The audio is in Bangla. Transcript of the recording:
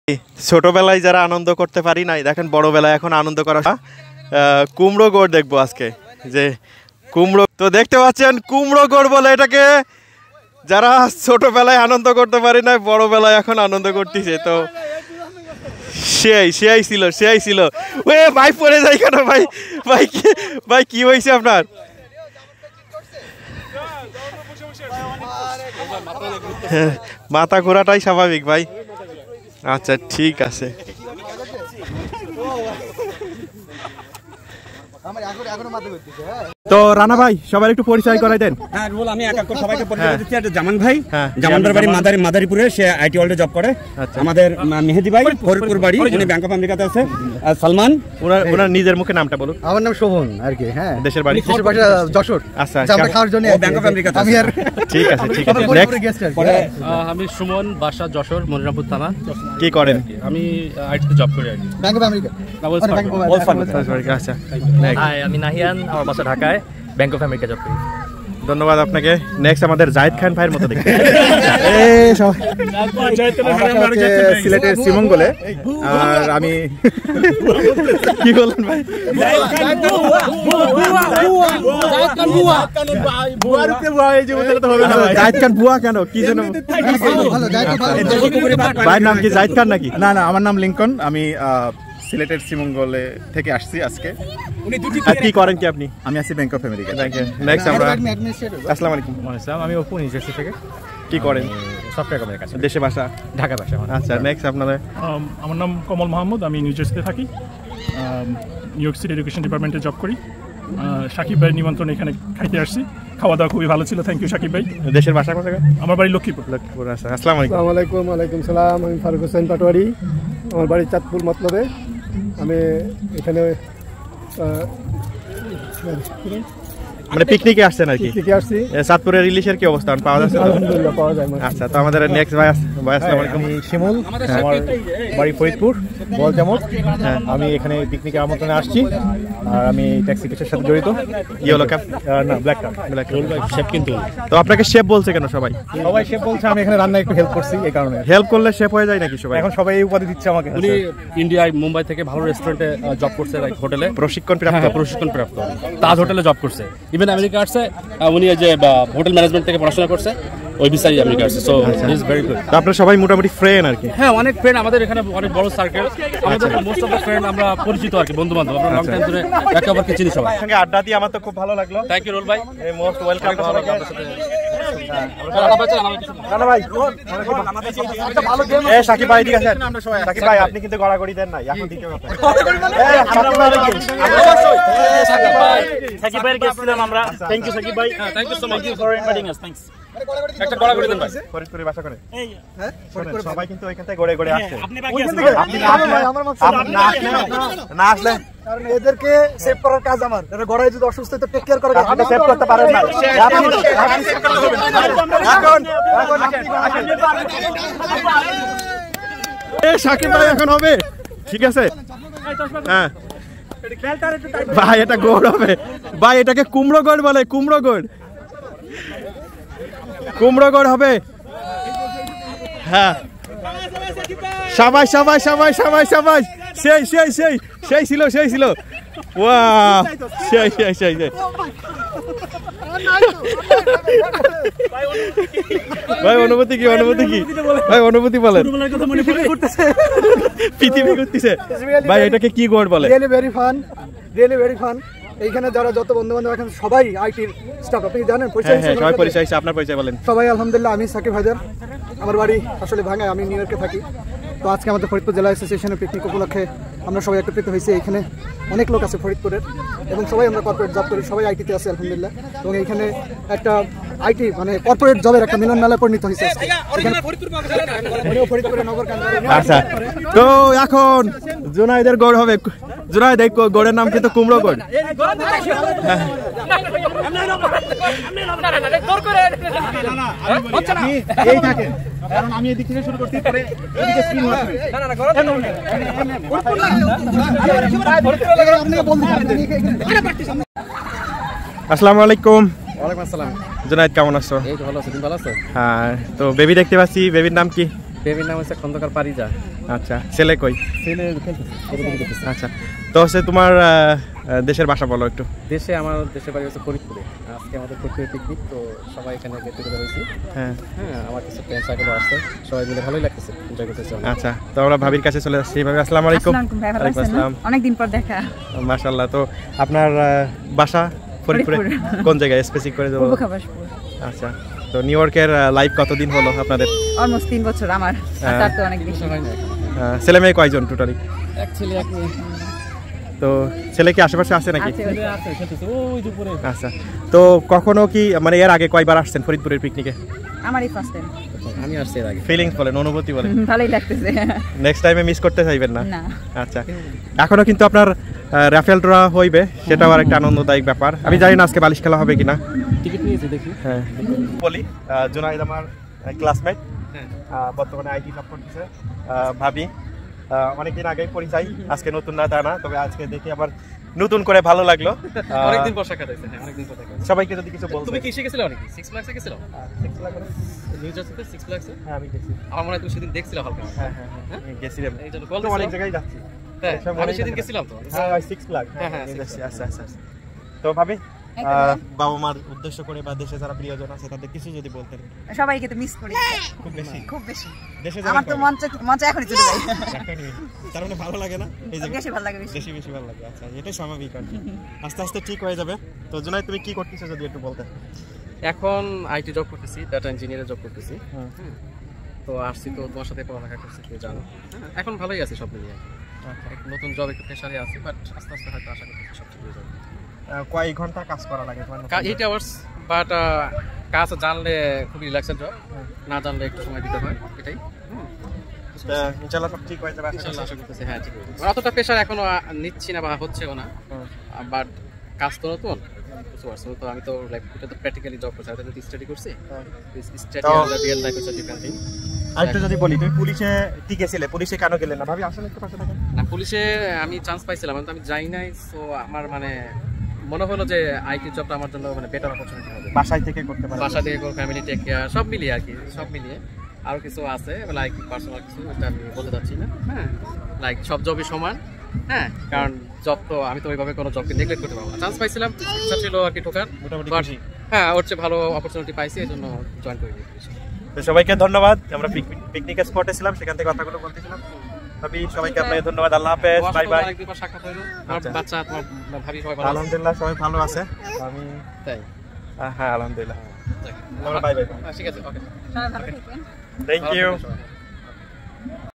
ছোটবেলায় যারা আনন্দ করতে পারি নাই, দেখেন বড়বেলায় এখন আনন্দ করা। কুমড়ো গোড় দেখবো আজকে, যে কুমড়ো তো দেখতে পাচ্ছেন কুমড়ো গোড় বলে এটাকে। যারা ছোটবেলায় আনন্দ করতে পারি নাই, বড়বেলায় এখন আনন্দ করতেছে। তো সেই ছিল। ওয়ে ভাই পড়ে যাই কেন ভাই? ভাই কি হয়েছে আপনার? মাথা ঘোরাটাই স্বাভাবিক ভাই। আচ্ছা ঠিক আছে। তো রানা ভাই সবাই একটু পরিচয় করাই দেন। হ্যাঁ রুহুল, আমি এক এক করে সবাইকে পরিচয় দিচ্ছি। এটা জামান ভাই, জামানদার বাড়ি মাদারীপুরে, সে আইটি ওয়ার্ল্ডে জব করে। আমাদের মেহেদি ভাই ফরিদপুর বাড়ি, উনি ব্যাংক অফ আমেরিকাতে আছে। সালমান, ওনার নিজের মুখে নামটা বলুন। আমার নাম শোভন আর কি। হ্যাঁ, দেশের বাড়ি যশোর। আচ্ছা, আমরা খাওয়ার জন্য ব্যাংক অফ আমেরিকাতে আমি আর ঠিক আছে। আমি সুমন, বাসা যশোর, মনিরামপুর থানা। কি করেন? আমি আইটিতে জব করি আর কি, ব্যাংক অফ আমেরিকা। আচ্ছা, আমি নাহিয়ান, আমার বাসা ঢাকায়, ব্যাংক অফ আমেরিকা জব করি। ধন্যবাদ আপনাকে। নেক্সট আমাদের জাহিদ খান ভাইয়ের মতো দেখতে। সিলেটের শ্রীমঙ্গলে। আর আমি কি বলেন ভাই? জাহিদ খান বুয়া কেন? কি জন্য? ভাইয়ের নাম কি জাহিদ খান নাকি? না, আমার নাম লিঙ্কন। আমি সিলেটের শ্রীমঙ্গলে থেকে আসছি আজকে। কি করেন কি আপনি? আমি আছি ব্যাংক অফ আমেরিকা। নেক্সট আমরা আসসালামু আলাইকুম। আমি অপু, নিউ জার্সি থেকে। কি করেন? সফটওয়্যার কোম্পানির কাছে। দেশে বাসা? ঢাকা বাসা। আচ্ছা নেক্সট আপনাদের? আমার নাম কমল মাহমুদ, আমি নিউ জার্সিতে থাকি, নিউ ইয়র্ক সিটি এডুকেশন ডিপার্টমেন্টে জব করি। সাকিব ভাইয়ের নিমন্ত্রণ এখানে খাইতে আসছি। খাওয়া দাওয়া খুবই ভালো ছিল, থ্যাংক ইউ সাকিব ভাই। দেশের বাসা কোথায়? আমার বাড়ি লক্ষ্মীপুর। আচ্ছা, আসসালামু আলাইকুম। ওয়ালাইকুম সালাম। আমি ফারুক হোসেন পাটোয়ারি, আমার বাড়ি চাঁদপুর মতলবে। আমি এখানে মানে পিকনিকে আসছেন আর কি? পিকনিকে আসছি। চাঁদপুরের ইলিশের কি অবস্থান, পাওয়া যাচ্ছে? আলহামদুলিল্লাহ পাওয়া যায়। আচ্ছা, তো আমাদের নেক্সট ভাই আসসালামু আলাইকুম। আমি শিমুল, আমার বাড়ি ফরিদপুর বলজামত। আমি এখানে পিকনিকের আমন্ত্রণে আসছি। আর আমি ট্যাক্সি কেসের সাথে জড়িত। ইয়েলো ক্যাপ না, ব্ল্যাক কাপ। শেফ কিন্তু। তো আপনাকে শেফ বলছে কেন সবাই? শেফ বলছে, আমি এখানে রান্নায় একটু হেল্প করছি, এই কারণে। হেল্প করলে শেফ হয়ে যায় নাকি সবাই? এখন সবাই এই উপাধি দিচ্ছে আমাকে। উনি ইন্ডিয়ায় মুম্বাই থেকে ভালো রেস্টুরেন্টে জব করছে, লাইক হোটেলে প্রশিক্ষণ প্রাপ্ত তাজ হোটেলে জব করছে। ইভেন আমেরিকা আসছে, উনি যে হোটেল ম্যানেজমেন্ট থেকে পড়াশোনা করছে, ওই বিষয়ে আমেরিকা আসছে। So is very good. তো আপনারা সবাই মোটামুটি ফ্রেন্ড আর কি? হ্যাঁ, অনেক ফ্রেন্ড আমাদের এখানে, অনেক বড় সার্কেল আমাদের। মোস্ট অফ দ্য ফ্রেন্ড আমরা পরিচিত আর কি, বন্ধু বান্ধব। আমরা লং টাইম ধরে একে অপরকে চিনি সবাই। সঙ্গে আড্ডা দিয়ে আমার তো খুব ভালো লাগলো। থ্যাংক ইউ রুল ভাই, মোস্ট ওয়েলকাম। সাকিব ভাই ঠিক আছে। সাকিব ভাই আপনি কিন্তু গড়াগড়ি দেন নাই, এখন দিতে হবে। সাকিব ভাইয়ের গেস্ট ছিলাম আমরা। থ্যাংক ইউ সাকিব ভাই, thank you so much for inviting us. Thanks. একটা গড়াগড়ি দেন ভাই। ফরিদপুরে বাসা করে? হ্যাঁ, সবাই কিন্তু ওইখান থেকে গড়ে আসছে। আপনি বাকি আছেন? না আসলে কারণ এদেরকে সেভ করার কাজ আমার। এরা গড়ায় যদি অসুস্থ তো টেক কেয়ার করার কাজ আপনি সেভ করতে পারেন না। সাকিব ভাই এখন হবে, ঠিক আছে? হ্যাঁ ভাই, এটা গোড় হবে ভাই। এটাকে কুমড়ো গোড় বলে, কুমড়ো গোড় হবে। হ্যাঁ, সবাই সেই ছিল। ওয়াও, সেই ভাই অনুভূতি কি? ভাই অনুভূতি বলেন। পৃথিবী ঘুরতেছে ভাই, এটাকে কি গোড় বলে? Really very fun. এইখানে যারা যত বন্ধু বান্ধব এখানে সবাই আইটির স্টাফ। আপনি জানেন পরিচয়? সবাই পরিচয়, আপনার পরিচয় বলেন। সবাই আলহামদুলিল্লাহ। আমি সাকিব হায়দার, আমার বাড়ি আসলে ভাঙ্গায়, আমি নিউ ইয়র্কে থাকি। তো আজকে আমাদের ফরিদপুর জেলা অ্যাসোসিয়েশনের পিকনিক উপলক্ষে আমরা সবাই একত্রিত হয়েছি। এখানে অনেক লোক আছে ফরিদপুরের, এবং সবাই আমরা কর্পোরেট জব করি, সবাই আইটিতে আছে আলহামদুলিল্লাহ। এবং এইখানে একটা আইটি মানে কর্পোরেট জবের একটা মিলন মেলায় পরিণত হয়েছে। আচ্ছা, তো এখন জুনাইদের গড় হবে। জুনাইদ, এই গড়ের নাম কিন্তু কুমড়ো গোড়। এই থাকে, কারণ আমি এদিক থেকে শুরু করতে পারে এদিকে স্ক্রিন আসবে। আসসালামু আলাইকুম। ওয়ালাইকুম আসসালাম। জুনাইদ কেমন আছো? এই তো ভালো আছি, তুমি ভালো আছো? হ্যাঁ, তো বেবি দেখতে পাচ্ছি, বেবির নাম কি? বেবির নাম হচ্ছে খন্দকার পারিজা। আচ্ছা, ছেলে কই? ছেলে আচ্ছা, তো হচ্ছে তোমার দেশের ভাষা বলো একটু। দেশে আমার দেশের বাড়ি হচ্ছে ফরিদপুরে। আজকে আমাদের ফরিদপুরে পিকনিক, তো সবাই এখানে গেট টুগেদার হয়েছি। হ্যাঁ, আমার কিছু ফ্রেন্ড সার্কেল আসছে, সবাই মিলে ভালোই লাগতেছে, এনজয় করতেছে। আচ্ছা, তো আমরা ভাবির কাছে চলে যাচ্ছি। ভাবি আসসালামু আলাইকুম। ওয়ালাইকুম আসসালাম। অনেকদিন পর দেখা। মাশাআল্লাহ। তো আপনার বাসা ফরিদপুরে কোন জায়গায় স্পেসিফিক করে দেবো? আচ্ছা, তো নিউ ইয়র্কের লাইফ কতদিন হলো আপনাদের? অলমোস্ট 3 বছর। আমার তার তো অনেক বেশি। ছেলে মেয়ে কয়জন টোটালি? এক ছেলে এক মেয়ে। তো ছেলে কি আশেপাশে আছে নাকি? আচ্ছা, তো কখনো কি মানে এর আগে কয়বার আসছেন ফরিদপুরের পিকনিকে? আমারই ফার্স্ট টাইম। আমি আসছি এর আগে। ফিলিংস বলেন, অনুভূতি বলেন। ভালোই লাগতেছে। নেক্সট টাইমে মিস করতে চাইবেন না? না। আচ্ছা, এখনো কিন্তু আপনার রাফেল ড্র হইবে, সেটাও আর একটা আনন্দদায়ক ব্যাপার। আমি জানি না আজকে বালিশ খেলা হবে কিনা। টিকিট নিয়েছি, দেখি। হ্যাঁ, বলি জুনাইদ আমার ক্লাসমেট, বর্তমানে আইটি জব করতেছে। ভাবি অনেকদিন আগেই পরিচয়, আজকে নতুন না তা না, তবে আজকে দেখি আবার নতুন করে ভালো লাগলো। অনেকদিন পর সাক্ষাৎ হয়েছে। হ্যাঁ, অনেকদিন পর দেখা হয়েছে। সবাইকে যদি কিছু বলতে। তুমি কি এসে গেছিলে নাকি? 6 ফ্ল্যাক্সে গেছিলে? 6 লাখ নিউ জার্সিতে 6 ফ্ল্যাক্সে? হ্যাঁ, আমি গেছি। আমার মনে হয় তুমি সেদিন দেখছিলে হালকা। হ্যাঁ, গেছিলাম। এই জন্য কল তো অনেক জায়গায় যাচ্ছি। হ্যাঁ, আমি সেদিন গেছিলাম তো। হ্যাঁ, 6 লাখ। হ্যাঁ, আচ্ছা। তো ভাবি বাবা মার উদ্দেশ্য করে বা দেশে যারা প্রিয়জন আছে তাদের কিছু যদি বলতেন। সবাইকে তো মিস করি খুব বেশি। দেশে আমার তো মন চায় এখনই চলে যাই। তার মানে ভালো লাগে না এই জায়গায়? বেশি ভালো লাগে, বেশি ভালো লাগে। আচ্ছা, এটাই স্বাভাবিক আর কি। আস্তে আস্তে ঠিক হয়ে যাবে। তো জুনাই, তুমি কি করতেছো যদি একটু বলতে? এখন আইটি জব করতেছি, ডাটা ইঞ্জিনিয়ারের জব করতেছি। তো আসছি তো তোমার সাথে পড়ালেখা করছি, তুমি জানো। এখন ভালোই আছে সব মিলিয়ে। নতুন জব একটু প্রেশারে আছে, বাট আস্তে আস্তে হয়তো আশা করতেছি সব ঠিক হয়ে যাবে। কয় ঘন্টা কাজ করা লাগে তোমার? 8 আওয়ার্স, বাট কাজ জানলে খুবই রিল্যাক্সের জব, না জানলে একটু সময় দিতে হয়, এটাই। ইনশাআল্লাহ সব ঠিক হয়ে যাবে ইনশাআল্লাহ আশা করতেছি। হ্যাঁ, ঠিক হয়ে যাবে। অতটা প্রেশার এখনো নিচ্ছি না বা হচ্ছেও না, বাট কাজ তো নতুন, বুঝতে পারছো তো। আমি তো লাইক এটা তো প্র্যাকটিক্যালি জব করছি, আমি তো স্টাডি করছি। স্টাডি আর রিয়েল লাইফ হচ্ছে ডিফারেন্ট থিং। আরেকটু যদি বলি, তুমি পুলিশে টিকেছিলে, পুলিশে কেন গেলে না? ভাবি আসলে একটু পাশে থাকেন না। পুলিশে আমি চান্স পাইছিলাম, আমি যাই নাই। সো আমার মানে মনে হলো যে আইটি জবটা আমার জন্য মানে বেটার অপরচুনিটি হবে। বাসায় থেকে করতে পারবে, বাসা থেকে ফ্যামিলি টেক কেয়ার সব মিলিয়ে আর কি, সব মিলিয়ে। আরও কিছু আছে লাইক পার্সোনাল কিছু, এটা আমি বলতে চাচ্ছি না। হ্যাঁ, লাইক সব জবই সমান। হ্যাঁ, কারণ জব তো আমি তো ওইভাবে কোনো জবকে নেগলেক্ট করতে পারবো না। চান্স পাইছিলাম, ইচ্ছা ছিল আর কি ঢোকার, মোটামুটি। হ্যাঁ, ওর চেয়ে ভালো অপরচুনিটি পাইছি, এই জন্য জয়েন করে নিয়েছি। তো সবাইকে ধন্যবাদ। আমরা পিকনিক স্পটে ছিলাম, সেখান থেকে কথাগুলো বলতেছিলাম। ভাবি, সবাইকে আপনাকে ধন্যবাদ। আল্লাহ হাফেজ, বাই বাই। আরেকবার সাক্ষাৎ হলো। আমার বাচ্চা, তোমার ভাবি সবাই ভালো আছে? আলহামদুলিল্লাহ সবাই ভালো আছে। আমি তাই? হ্যাঁ, আলহামদুলিল্লাহ। Bye bye. ঠিক আছে, ওকে। সবাই ভালো থাকবেন। Thank you.